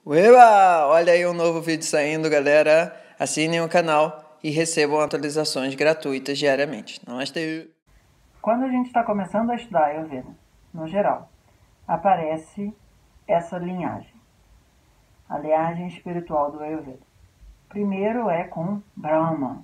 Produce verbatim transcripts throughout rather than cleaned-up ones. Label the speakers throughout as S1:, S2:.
S1: Ueba! Olha aí um novo vídeo saindo, galera. Assinem o canal e recebam atualizações gratuitas diariamente. Namastê!
S2: Quando a gente está começando a estudar Ayurveda, no geral, aparece essa linhagem, a linhagem espiritual do Ayurveda. Primeiro é com Brahma,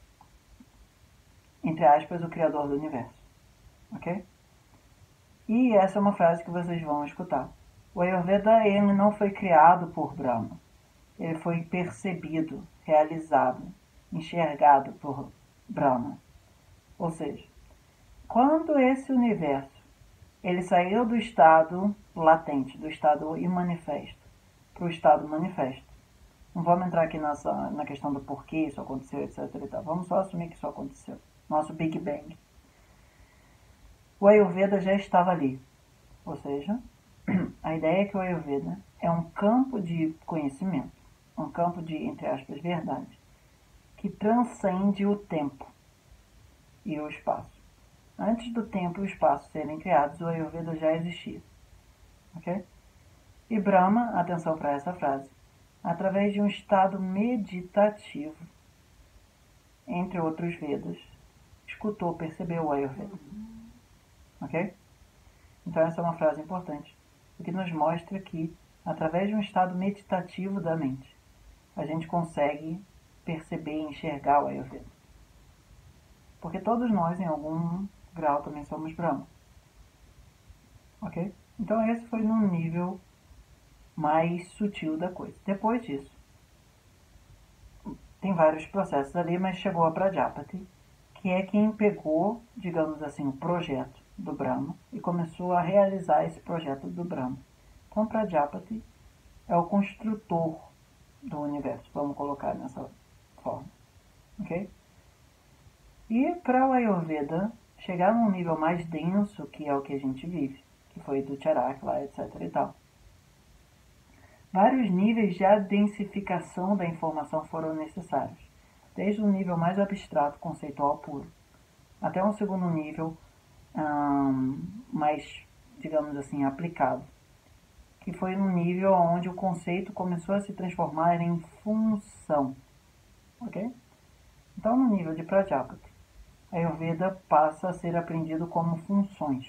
S2: entre aspas, o criador do universo, ok? E essa é uma frase que vocês vão escutar. O Ayurveda ele não foi criado por Brahma, ele foi percebido, realizado, enxergado por Brahma. Ou seja, quando esse universo ele saiu do estado latente, do estado imanifesto, para o estado manifesto. Não vamos entrar aqui nessa, na questão do porquê isso aconteceu, etc. E tal. Vamos só assumir que isso aconteceu. Nosso Big Bang. O Ayurveda já estava ali. Ou seja, a ideia é que o Ayurveda é um campo de conhecimento, um campo de, entre aspas, verdade, que transcende o tempo e o espaço. Antes do tempo e o espaço serem criados, o Ayurveda já existia. Ok? E Brahma, atenção para essa frase, através de um estado meditativo, entre outros Vedas, escutou, percebeu o Ayurveda. Ok? Então essa é uma frase importante, porque nos mostra que, através de um estado meditativo da mente, a gente consegue perceber e enxergar o Ayurveda. Porque todos nós, em algum grau, também somos Brahma. Ok? Então esse foi num nível mais sutil da coisa. Depois disso, tem vários processos ali, mas chegou a Prajapati, que é quem pegou, digamos assim, o projeto do Brahma e começou a realizar esse projeto do Brahma. Então Prajapati é o construtor do universo, vamos colocar nessa forma. Ok? E para o Ayurveda chegar num nível mais denso, que é o que a gente vive, que foi do Charakla, etc e tal, vários níveis de densificação da informação foram necessários, desde o nível mais abstrato, conceitual puro, até um segundo nível hum, mais, digamos assim, aplicado, que foi no nível onde o conceito começou a se transformar em função. Ok? Então, no nível de Prajapati, a Ayurveda passa a ser aprendido como funções.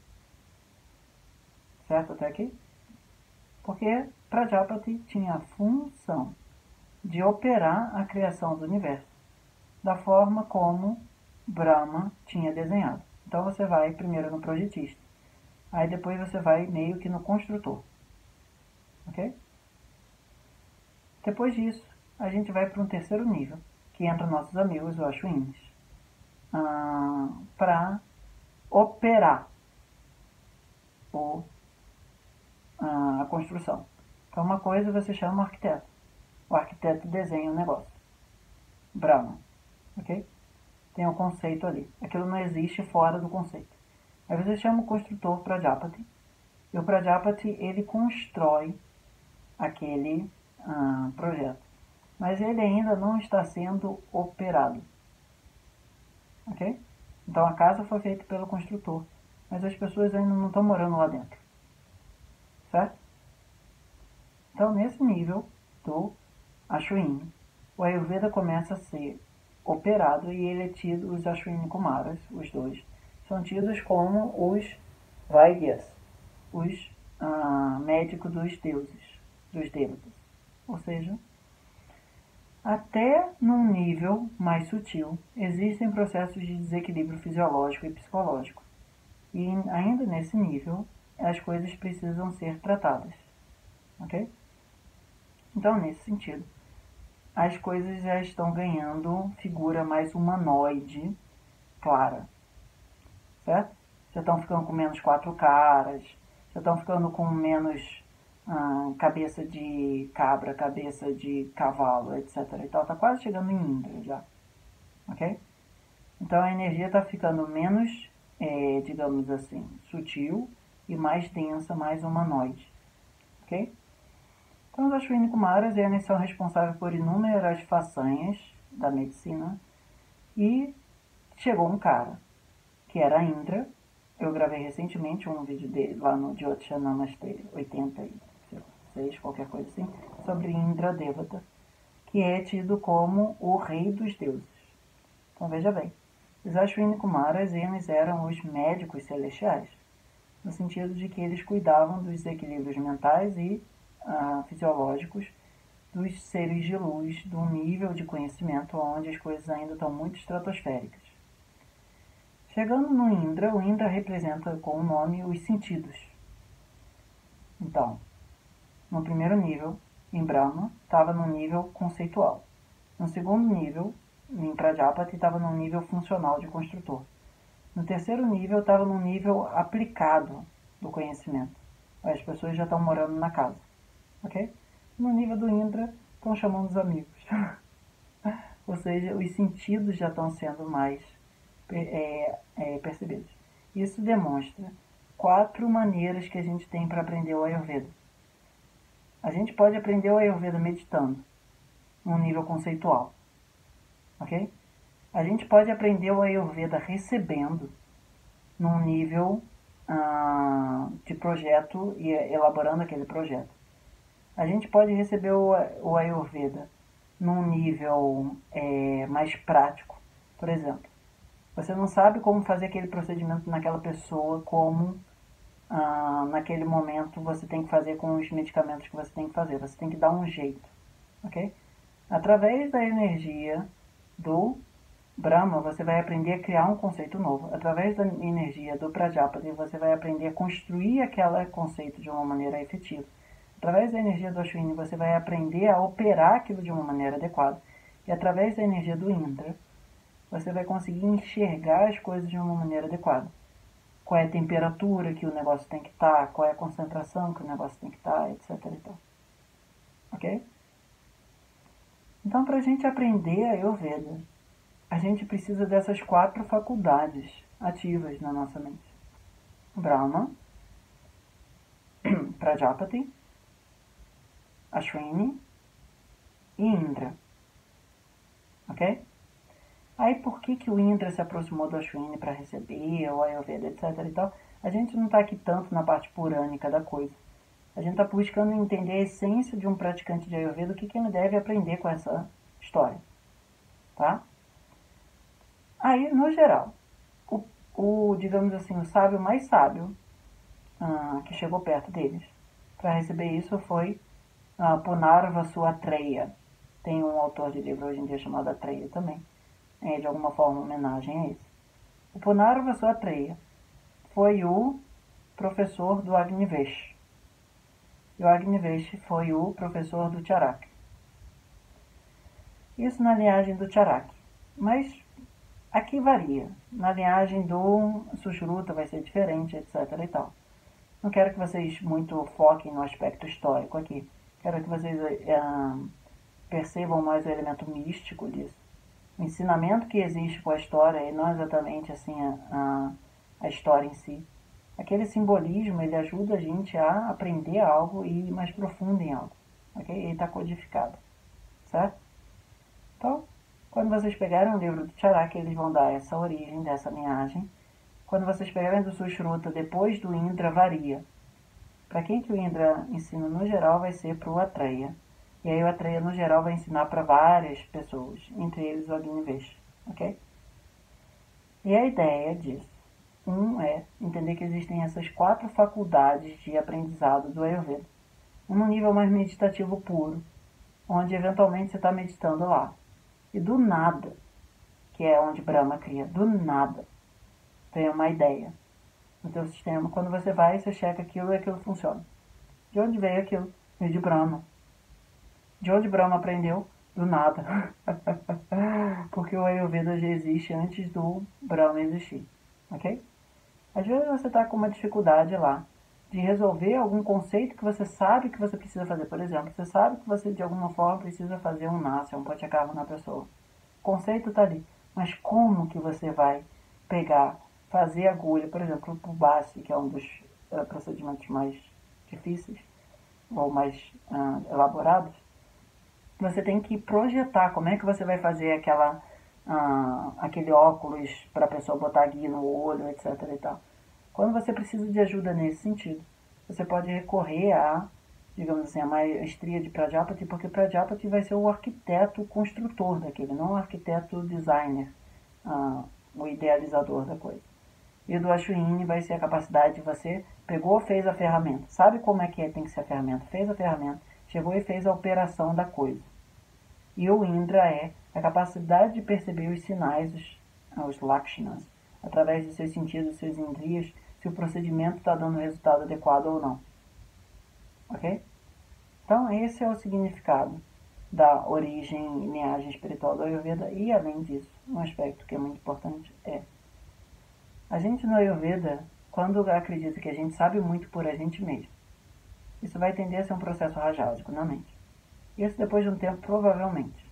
S2: Certo até aqui? Porque Prajapati tinha a função de operar a criação do universo, da forma como Brahma tinha desenhado. Então você vai primeiro no projetista, aí depois você vai meio que no construtor. Ok? Depois disso, a gente vai para um terceiro nível, que entra nossos amigos, os Ashwinis, ah, para operar o, ah, a construção. Então uma coisa você chama o arquiteto. O arquiteto desenha o negócio. Brahma. Ok? Tem um conceito ali. Aquilo não existe fora do conceito. Aí você chama o construtor Prajapati. E o Prajapati, ele constrói aquele ah, projeto. Mas ele ainda não está sendo operado. Ok? Então a casa foi feita pelo construtor. Mas as pessoas ainda não estão morando lá dentro. Certo? Então nesse nível do Ashwini, o Ayurveda começa a ser operado e ele é tido, os Ashwini Kumaras, os dois, são tidos como os Vaidyas, os ah, médicos dos deuses, dos devatas. Ou seja, até num nível mais sutil, existem processos de desequilíbrio fisiológico e psicológico. E ainda nesse nível, as coisas precisam ser tratadas. Ok? Então, nesse sentido, as coisas já estão ganhando figura mais humanoide, clara. Certo? Já estão ficando com menos quatro caras, já estão ficando com menos hum, cabeça de cabra, cabeça de cavalo, etc. E tal. Está quase chegando em Indra já. Ok? Então a energia está ficando menos, é, digamos assim, sutil e mais densa, mais humanoide. Ok? Então, os Ashwini Kumaras eles são responsáveis por inúmeras façanhas da medicina e chegou um cara, que era Indra. Eu gravei recentemente um vídeo dele lá no Jyotisha Namaste oitenta e seis, qualquer coisa assim, sobre Indra Devata, que é tido como o rei dos deuses. Então veja bem, os Ashwini Kumaras, eles eram os médicos celestiais, no sentido de que eles cuidavam dos equilíbrios mentais e ah, fisiológicos dos seres de luz, de um nível de conhecimento onde as coisas ainda estão muito estratosféricas. Chegando no Indra, o Indra representa com o nome os sentidos. Então, no primeiro nível, em Brahma, estava no nível conceitual. No segundo nível, em Prajapati, estava no nível funcional de construtor. No terceiro nível, estava no nível aplicado do conhecimento. As pessoas já estão morando na casa. Ok? No nível do Indra, estão chamando os amigos. Ou seja, os sentidos já estão sendo mais é, é, percebidos. Isso demonstra quatro maneiras que a gente tem para aprender o Ayurveda. A gente pode aprender o Ayurveda meditando, num nível conceitual. Ok? A gente pode aprender o Ayurveda recebendo, num nível ah, de projeto e elaborando aquele projeto. A gente pode receber o, o Ayurveda num nível é, mais prático. Por exemplo, você não sabe como fazer aquele procedimento naquela pessoa, como ah, naquele momento você tem que fazer com os medicamentos que você tem que fazer. Você tem que dar um jeito. Ok? Através da energia do Brahma, você vai aprender a criar um conceito novo. Através da energia do Prajapati, você vai aprender a construir aquele conceito de uma maneira efetiva. Através da energia do Ashwini, você vai aprender a operar aquilo de uma maneira adequada. E através da energia do Indra, você vai conseguir enxergar as coisas de uma maneira adequada. Qual é a temperatura que o negócio tem que estar, qual é a concentração que o negócio tem que estar, etc. E tal. Ok? Então, para a gente aprender a Ayurveda, a gente precisa dessas quatro faculdades ativas na nossa mente. Brahma, Prajapati, Ashwini e Indra. Ok? Aí por que, que o Indra se aproximou do Ashwini para receber o Ayurveda, etc e tal? A gente não está aqui tanto na parte purânica da coisa. A gente está buscando entender a essência de um praticante de Ayurveda, o que, que ele deve aprender com essa história. Tá? Aí, no geral, o, o digamos assim, o sábio mais sábio ah, que chegou perto deles para receber isso foi ah, Punarva Suatreya. Tem um autor de livro hoje em dia chamado Atreya também. É de alguma forma homenagem a isso. O Punarva Suatreya foi o professor do Agnivesh. E o Agnivesh foi o professor do Charaka. Isso na linhagem do Charaka. Mas aqui varia. Na linhagem do Sushruta vai ser diferente, etc e tal. Não quero que vocês muito foquem no aspecto histórico aqui. Quero que vocês uh, percebam mais o elemento místico disso. O ensinamento que existe com a história, e não exatamente assim a, a, a história em si. Aquele simbolismo, ele ajuda a gente a aprender algo e ir mais profundo em algo. Ok? Ele está codificado. Certo? Então, quando vocês pegarem o livro do Charaka, eles vão dar essa origem dessa linhagem. Quando vocês pegarem do Sushruta, depois do Indra, varia. Para quem que o Indra ensina no geral, vai ser para o Atreya. E aí o Atreya no geral vai ensinar para várias pessoas, entre eles o Agnivesh. Ok? E a ideia disso, um é entender que existem essas quatro faculdades de aprendizado do Ayurveda. Um no nível mais meditativo puro, onde eventualmente você está meditando lá. E do nada, que é onde Brahma cria, do nada, tem uma ideia no teu sistema. Quando você vai, você checa aquilo e aquilo funciona. De onde veio aquilo? Veio de Brahma. De onde Brahma aprendeu? Do nada. Porque o Ayurveda já existe antes do Brahma existir. Ok? Às vezes você está com uma dificuldade lá de resolver algum conceito que você sabe que você precisa fazer. Por exemplo, você sabe que você de alguma forma precisa fazer um nasya, um pachakarma na pessoa. O conceito está ali. Mas como que você vai pegar, fazer agulha, por exemplo, o Basi, que é um dos uh, procedimentos mais difíceis ou mais uh, elaborados, você tem que projetar como é que você vai fazer aquela, uh, aquele óculos para a pessoa botar guia no olho, etc e tal. Quando você precisa de ajuda nesse sentido, você pode recorrer a digamos assim, a maestria de Prajapati, porque Prajapati vai ser o arquiteto construtor daquele, não o arquiteto designer, ah, o idealizador da coisa. E o do Ashwini vai ser a capacidade de você pegou, fez a ferramenta, sabe como é que é, tem que ser a ferramenta, fez a ferramenta, chegou e fez a operação da coisa. E o Indra é a capacidade de perceber os sinais, os, os lakshanas, através dos seus sentidos, dos seus indrias, se o procedimento está dando o resultado adequado ou não. Ok? Então, esse é o significado da origem e linhagem espiritual do Ayurveda. E, além disso, um aspecto que é muito importante é a gente no Ayurveda, quando acredita que a gente sabe muito por a gente mesmo, isso vai tender a ser um processo rajásico na mente. Isso, depois de um tempo, provavelmente,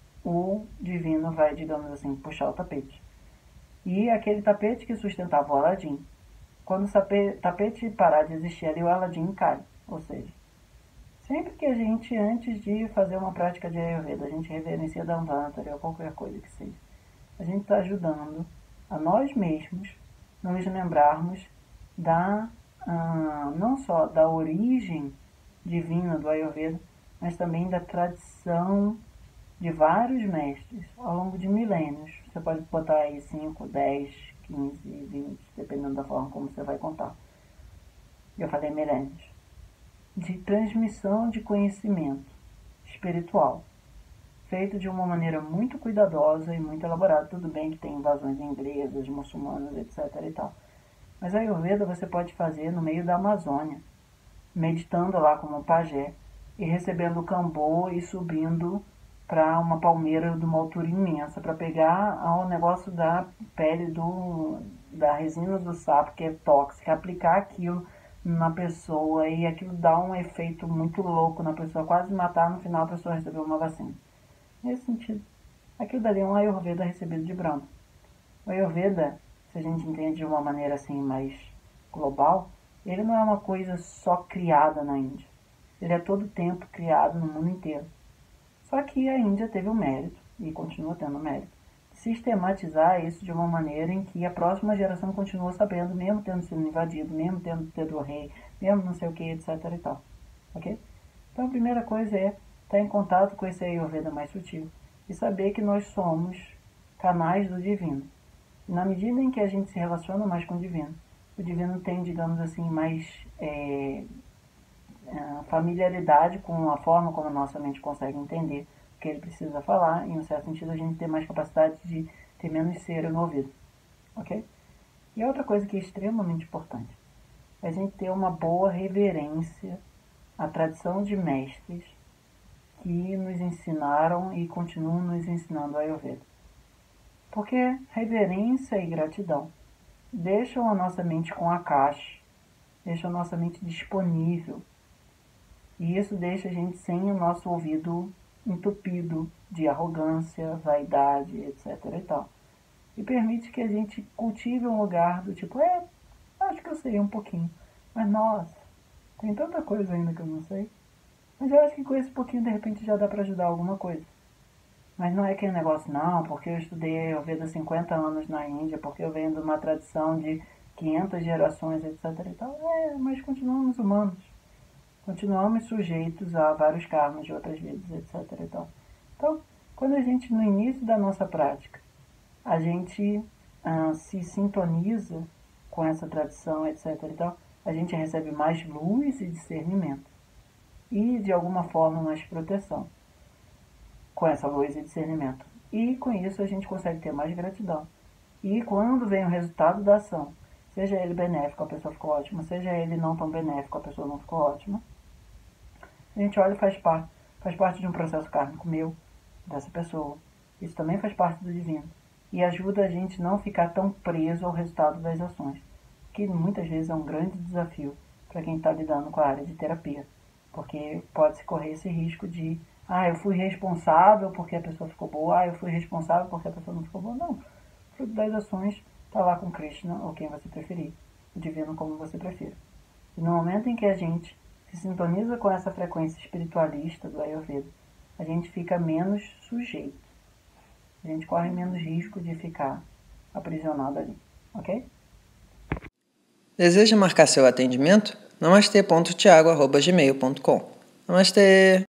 S2: o divino vai, digamos assim, puxar o tapete. E aquele tapete que sustentava o Aladim, quando o tapete parar de existir ali, o Aladim cai. Ou seja, sempre que a gente, antes de fazer uma prática de Ayurveda, a gente reverencia Dhanvantari ou qualquer coisa que seja, a gente está ajudando a nós mesmos nos lembrarmos da, ah, não só da origem divina do Ayurveda, mas também da tradição de vários mestres ao longo de milênios. Você pode botar aí cinco, dez, quinze, vinte, dependendo da forma como você vai contar. Eu falei milênios. De transmissão de conhecimento espiritual, feito de uma maneira muito cuidadosa e muito elaborada. Tudo bem que tem invasões inglesas, muçulmanas, etc e tal. Mas a Ayurveda você pode fazer no meio da Amazônia, meditando lá como um pajé, e recebendo o cambô e subindo para uma palmeira de uma altura imensa, para pegar o negócio da pele, do, da resina do sapo, que é tóxica, aplicar aquilo na pessoa e aquilo dá um efeito muito louco na pessoa, quase matar, no final a pessoa recebeu uma vacina. Nesse sentido, aquilo dali é um Ayurveda recebido de Brahma. O Ayurveda, se a gente entende de uma maneira assim mais global, ele não é uma coisa só criada na Índia. Ele é todo tempo criado no mundo inteiro. Só que a Índia teve o mérito, e continua tendo o mérito, de sistematizar isso de uma maneira em que a próxima geração continua sabendo, mesmo tendo sido invadido, mesmo tendo tido o rei, mesmo não sei o que, etc e tal. Ok? Então a primeira coisa é estar em contato com esse Ayurveda mais sutil e saber que nós somos canais do divino. E na medida em que a gente se relaciona mais com o divino, o divino tem, digamos assim, mais é, é, familiaridade com a forma como a nossa mente consegue entender o que ele precisa falar. Em um certo sentido, a gente tem mais capacidade de ter menos cera no ouvido. Ok? E outra coisa que é extremamente importante é a gente ter uma boa reverência à tradição de mestres que nos ensinaram e continuam nos ensinando a Ayurveda. Porque reverência e gratidão deixam a nossa mente com a caixa, deixam a nossa mente disponível. E isso deixa a gente sem o nosso ouvido entupido de arrogância, vaidade, etc e tal. E permite que a gente cultive um lugar do tipo, é, acho que eu sei um pouquinho, mas nossa, tem tanta coisa ainda que eu não sei. Mas eu acho que com esse pouquinho, de repente, já dá para ajudar alguma coisa. Mas não é aquele negócio, não, porque eu estudei Ayurveda há cinquenta anos na Índia, porque eu venho de uma tradição de quinhentas gerações, etc e tal. É, mas continuamos humanos. Continuamos sujeitos a vários karmas de outras vidas, etc e tal. Então, quando a gente, no início da nossa prática, a gente ah, se sintoniza com essa tradição, etc e tal, a gente recebe mais luz e discernimento. E, de alguma forma, mais proteção com essa luz e discernimento. E, com isso, a gente consegue ter mais gratidão. E, quando vem o resultado da ação, seja ele benéfico, a pessoa ficou ótima, seja ele não tão benéfico, a pessoa não ficou ótima, a gente olha e faz parte, faz parte de um processo kármico meu, dessa pessoa. Isso também faz parte do divino. E ajuda a gente não ficar tão preso ao resultado das ações, que muitas vezes é um grande desafio para quem está lidando com a área de terapia. Porque pode-se correr esse risco de, ah, eu fui responsável porque a pessoa ficou boa, ah, eu fui responsável porque a pessoa não ficou boa. Não. O fruto das ações está lá com Krishna, ou quem você preferir, o divino como você prefira. E no momento em que a gente se sintoniza com essa frequência espiritualista do Ayurveda, a gente fica menos sujeito. A gente corre menos risco de ficar aprisionado ali. Ok?
S1: Deseja marcar seu atendimento? namastê ponto thiago arroba gmail ponto com. Namastê!